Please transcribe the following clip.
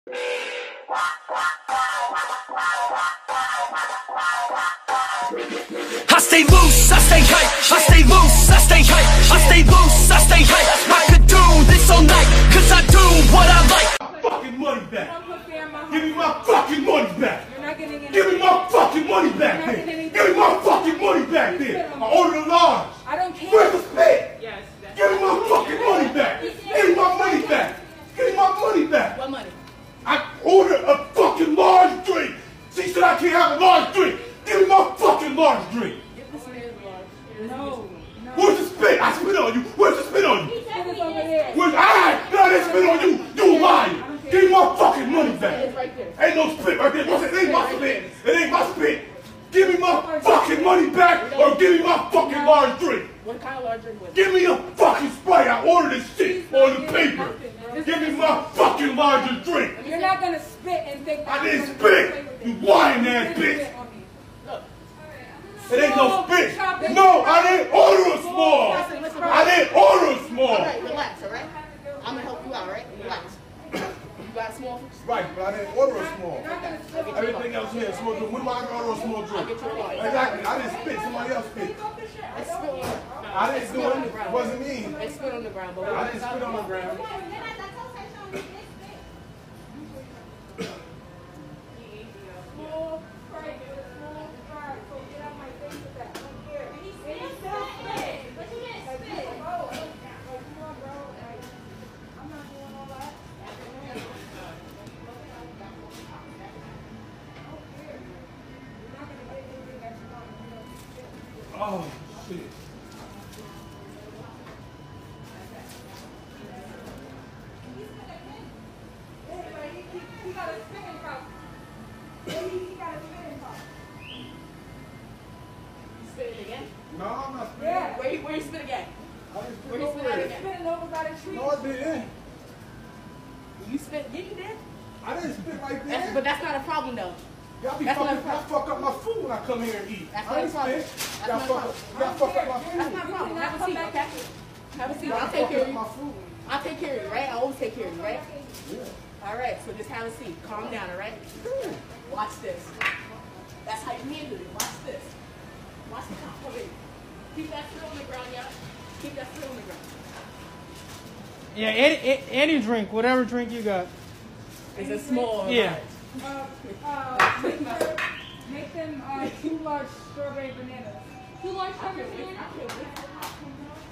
I stay loose, I stay hype. I stay loose, I stay hype. I stay loose, I stay hype. I could do this all night, cause I do what I like. Fucking money back. Give me my fucking money back. Give me my fucking money back then. Give me my fucking money back then. I ordered a large. I don't care. Where's the spit? Yes. Give me my fucking money back. Give me my money back. Give me my money back. What money? I ordered a fucking large drink. She said I can't have a large drink. Give me my fucking large drink. No. Where's the spit? I spit on you. Where's the spit on you? Spit is over there. Where's I didn't spit on you. You lying. Give me my fucking money back. It's right there. Ain't no spit right there. It ain't my spit. It ain't my spit. Give me my fucking money back or give me my fucking large drink. What kind of large drink was it? Give me a fucking Sprite. I ordered this shit on the paper. Give me my fucking largest drink. You're not gonna spit and think that I didn't spit. You lying ass bitch. It ain't no spit. No, I didn't order a small. I didn't order a small. Alright, relax, alright? I'm gonna help you out, alright? Relax. You got a small? Right, but I didn't order a small. Everything else here is small drink. When do I order a small drink? Exactly. I didn't spit. Somebody else spit. I didn't do it. It wasn't me. It spit on the ground, but I didn't spit on the ground. Oh, shit. He got a spinning cup. He got a spinning cup. You spit it again? No, I'm not spitting. Yeah. Where you spit again? I didn't spit Where you over spit it. again? Spitting over by the tree. No, I didn't. You spit? Yeah, you did. I didn't spit like that. But that's not a problem, though. Y'all be That's fucking, not a y'all fuck up my food when I come here and eat. That's I not a didn't problem. spit. That's Y'all not a fuck up my food. That's not a problem. Have a seat, okay? Have a seat. I'll take care of you. My food. I'll take care of you, right? I always take care of you, right? Yeah. All right, so just have a seat. Calm down, all right? Watch this. That's how you handle it. Watch this. Watch the top of it. Keep that foot on the ground, y'all. Keep that foot on the ground. Yeah, any drink, whatever drink you got. It's a small. Yeah. Make them 2 large strawberry bananas. 2 large strawberry bananas?